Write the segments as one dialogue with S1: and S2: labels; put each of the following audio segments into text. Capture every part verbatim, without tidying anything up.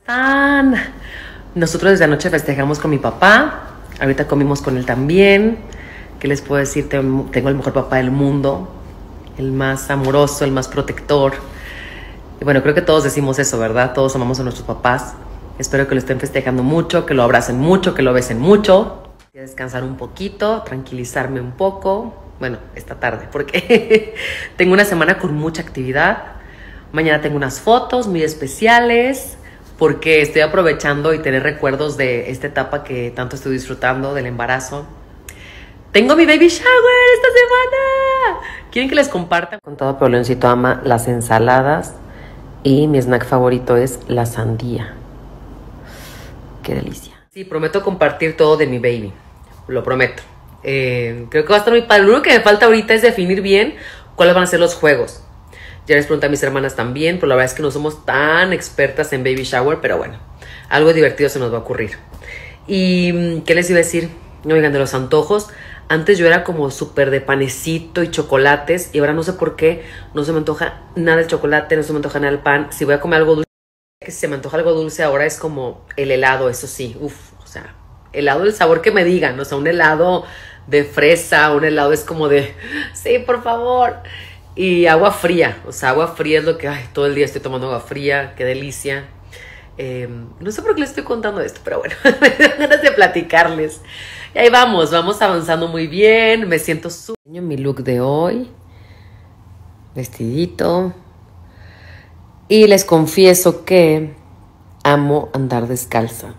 S1: Tan. Nosotros desde anoche festejamos con mi papá. Ahorita comimos con él también. ¿Qué les puedo decir? Tengo el mejor papá del mundo. El más amoroso, el más protector. Y bueno, creo que todos decimos eso, ¿verdad? Todos amamos a nuestros papás. Espero que lo estén festejando mucho, que lo abracen mucho, que lo besen mucho. Voy a descansar un poquito, tranquilizarme un poco. Bueno, esta tarde, porque tengo una semana con mucha actividad. Mañana tengo unas fotos muy especiales, porque estoy aprovechando y tener recuerdos de esta etapa que tanto estoy disfrutando del embarazo. Tengo mi baby shower esta semana. ¿Quieren que les comparta? Con todo, pero Leoncito ama las ensaladas y mi snack favorito es la sandía. Qué delicia. Sí, prometo compartir todo de mi baby. Lo prometo. Eh, creo que va a estar muy padre. Lo único que me falta ahorita es definir bien cuáles van a ser los juegos. Ya les pregunté a mis hermanas también, pero la verdad es que no somos tan expertas en baby shower, pero bueno, algo divertido se nos va a ocurrir. ¿Y qué les iba a decir? Oigan, de los antojos, antes yo era como súper de panecito y chocolates, y ahora no sé por qué, no se me antoja nada el chocolate, no se me antoja nada el pan. Si voy a comer algo dulce, que si se me antoja algo dulce ahora es como el helado, eso sí, uff, o sea, helado del sabor que me digan, o sea, un helado de fresa, un helado es como de, sí, por favor. Y agua fría, o sea, agua fría es lo que, ay, todo el día estoy tomando agua fría, qué delicia. Eh, no sé por qué les estoy contando esto, pero bueno, me dan ganas de platicarles. Y ahí vamos, vamos avanzando muy bien, me siento súper... Mi look de hoy, vestidito. Y les confieso que amo andar descalza.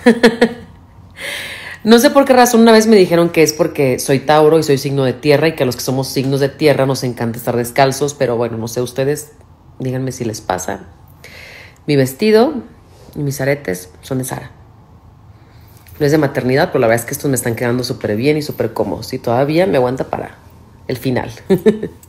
S1: No sé por qué razón una vez me dijeron que es porque soy Tauro y soy signo de tierra y que a los que somos signos de tierra nos encanta estar descalzos, pero bueno, no sé, ustedes díganme si les pasa. Mi vestido y mis aretes son de Zara. No es de maternidad, pero la verdad es que estos me están quedando súper bien y súper cómodos y todavía me aguanta para el final.